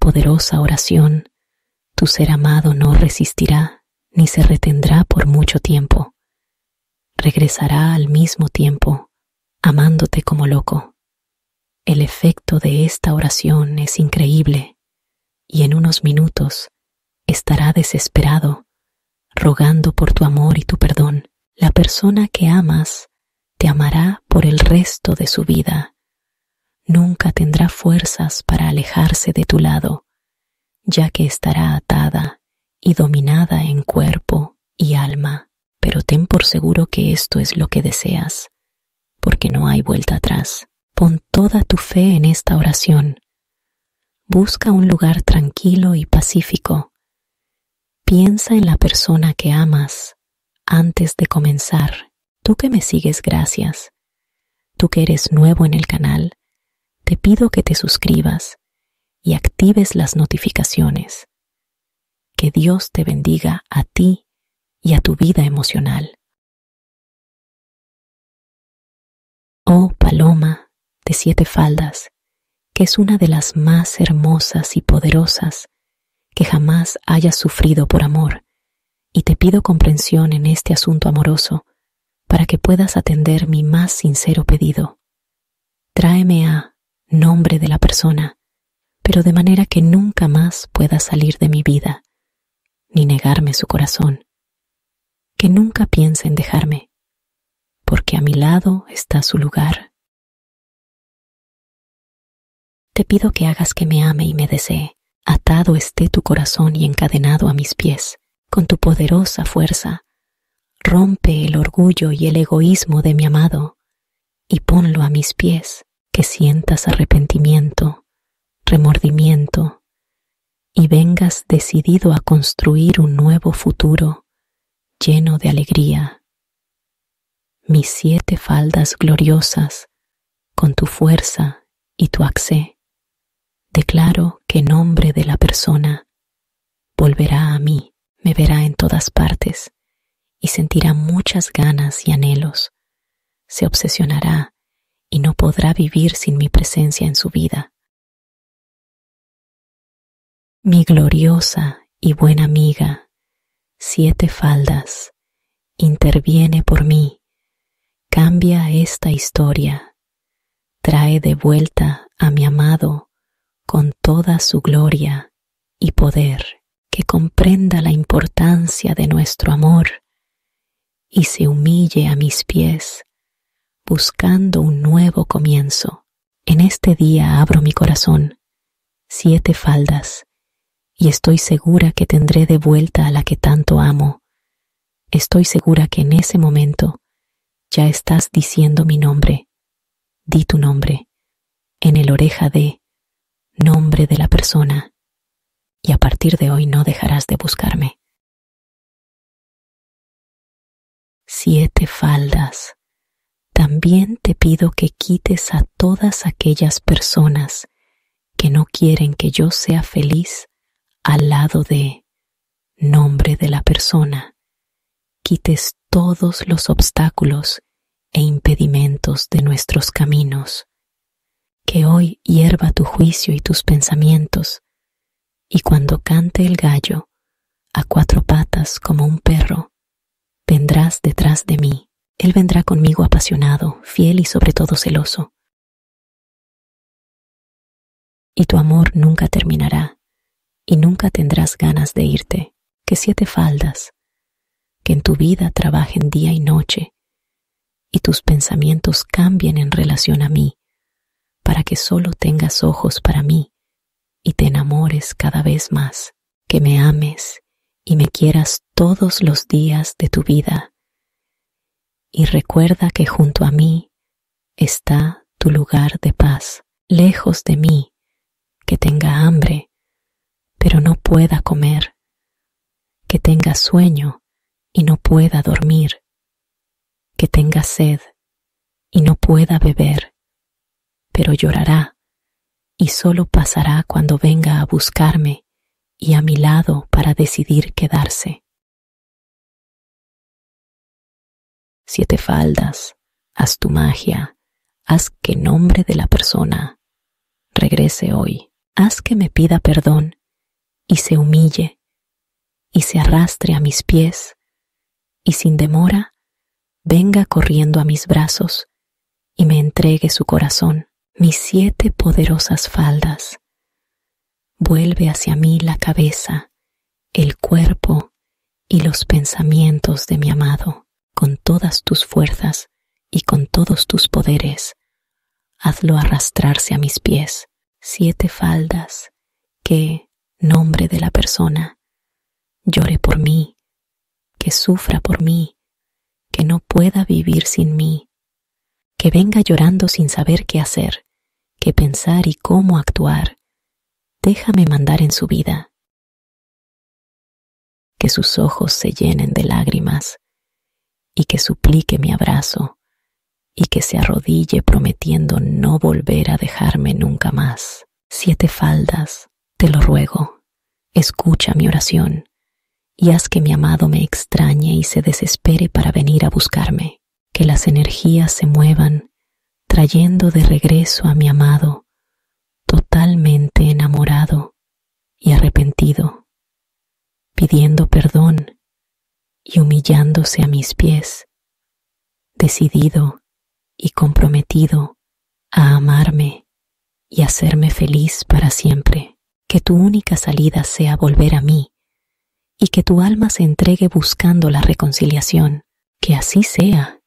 poderosa oración, tu ser amado no resistirá ni se retendrá por mucho tiempo. Regresará al mismo tiempo, amándote como loco. El efecto de esta oración es increíble y en unos minutos estará desesperado, rogando por tu amor y tu perdón. La persona que amas te amará por el resto de su vida. Nunca tendrá fuerzas para alejarse de tu lado, ya que estará atada y dominada en cuerpo y alma. Pero ten por seguro que esto es lo que deseas, porque no hay vuelta atrás. Pon toda tu fe en esta oración. Busca un lugar tranquilo y pacífico. Piensa en la persona que amas antes de comenzar. Tú que me sigues, gracias. Tú que eres nuevo en el canal, te pido que te suscribas y actives las notificaciones. Que Dios te bendiga a ti y a tu vida emocional. Oh paloma de 7 faldas, que es una de las más hermosas y poderosas que jamás hayas sufrido por amor, y te pido comprensión en este asunto amoroso para que puedas atender mi más sincero pedido. Tráeme a nombre de la persona, pero de manera que nunca más pueda salir de mi vida, ni negarme su corazón. Que nunca piense en dejarme, porque a mi lado está su lugar. Te pido que hagas que me ame y me desee. Atado esté tu corazón y encadenado a mis pies. Con tu poderosa fuerza, rompe el orgullo y el egoísmo de mi amado y ponlo a mis pies. Que sientas arrepentimiento, remordimiento y vengas decidido a construir un nuevo futuro lleno de alegría. Mis 7 faldas gloriosas, con tu fuerza y tu accé, declaro que en nombre de la persona volverá a mí, me verá en todas partes y sentirá muchas ganas y anhelos. Se obsesionará y no podrá vivir sin mi presencia en su vida. Mi gloriosa y buena amiga, 7 faldas, interviene por mí, cambia esta historia, trae de vuelta a mi amado con toda su gloria y poder, que comprenda la importancia de nuestro amor y se humille a mis pies, buscando un nuevo comienzo. En este día abro mi corazón, 7 faldas, y estoy segura que tendré de vuelta a la que tanto amo. Estoy segura que en ese momento ya estás diciendo mi nombre. Di tu nombre en el oreja de nombre de la persona, y a partir de hoy no dejarás de buscarme. 7 faldas. También te pido que quites a todas aquellas personas que no quieren que yo sea feliz al lado de nombre de la persona. Quites todos los obstáculos e impedimentos de nuestros caminos. Que hoy hierva tu juicio y tus pensamientos, y cuando cante el gallo a 4 patas como un perro, vendrás detrás de mí. Él vendrá conmigo apasionado, fiel y sobre todo celoso. Y tu amor nunca terminará, y nunca tendrás ganas de irte. Que 7 faldas, que en tu vida trabajen día y noche, y tus pensamientos cambien en relación a mí, para que solo tengas ojos para mí, y te enamores cada vez más. Que me ames y me quieras todos los días de tu vida. Y recuerda que junto a mí está tu lugar de paz, lejos de mí, que tenga hambre, pero no pueda comer, que tenga sueño y no pueda dormir, que tenga sed y no pueda beber, pero llorará y solo pasará cuando venga a buscarme y a mi lado para decidir quedarse. 7 faldas, haz tu magia, haz que nombre de la persona regrese hoy. Haz que me pida perdón y se humille y se arrastre a mis pies y sin demora venga corriendo a mis brazos y me entregue su corazón, mis 7 poderosas faldas. Vuelve hacia mí la cabeza, el cuerpo y los pensamientos de mi amado, con todas tus fuerzas y con todos tus poderes. Hazlo arrastrarse a mis pies. 7 faldas, que, nombre de la persona, llore por mí, que sufra por mí, que no pueda vivir sin mí, que venga llorando sin saber qué hacer, qué pensar y cómo actuar. Déjame mandar en su vida. Que sus ojos se llenen de lágrimas y que suplique mi abrazo y que se arrodille prometiendo no volver a dejarme nunca más. 7 faldas, te lo ruego, escucha mi oración y haz que mi amado me extrañe y se desespere para venir a buscarme. Que las energías se muevan, trayendo de regreso a mi amado, totalmente enamorado y arrepentido, pidiendo perdón y humillándose a mis pies, decidido y comprometido a amarme y hacerme feliz para siempre. Que tu única salida sea volver a mí y que tu alma se entregue buscando la reconciliación. Que así sea.